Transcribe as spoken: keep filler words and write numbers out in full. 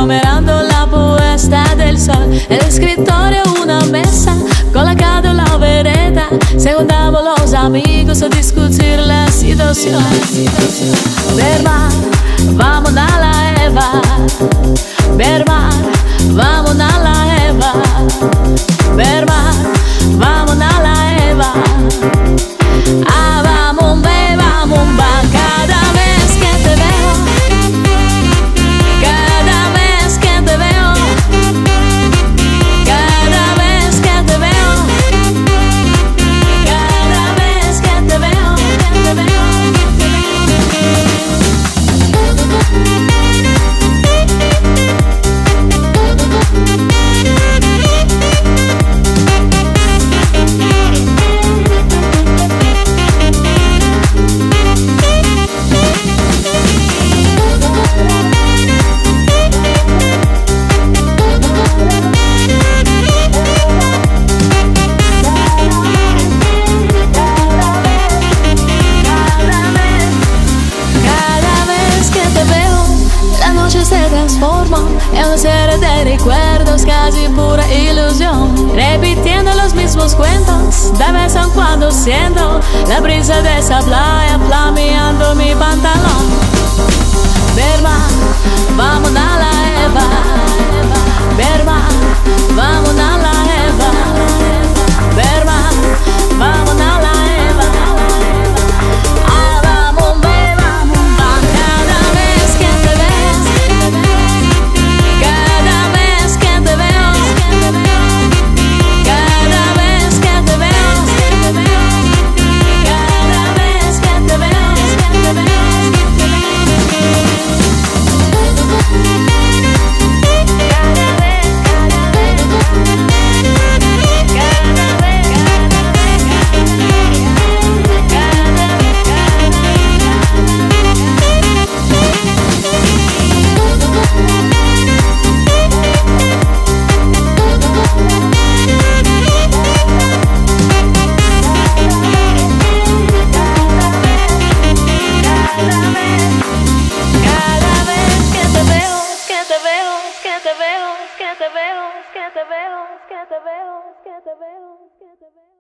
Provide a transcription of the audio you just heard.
yo mirando la puesta del sol. El escritorio, una mesa, colocado en la vereda. Se juntaban los amigos a discutir la situación. Berman, vamos a la Eva. Berman, vamos a la Eva. Berman, vamos a la Eva. Ah, vamos, ve, vamos, va. Cada vez que te veo, cada vez que te veo, cada vez que te veo, cada vez que te veo, que te veo, se transforma en una serie de recuerdos, casi pura ilusión, repitiendo los mismos cuentos. De vez en cuando siento la brisa de esa playa flameando mi pantalón. Berman, vamos a la Eva. Berman, vamos a la Eva. Berman, vamos a la Eva. Ah, vamos, ve, vamos, va. Cada vez que te ves, cada vez que te veo, cada vez que te veo, cada vez que te veo, que te veo. Que te veo, que te veo, que te veo, que te veo, que te veo, que te veo.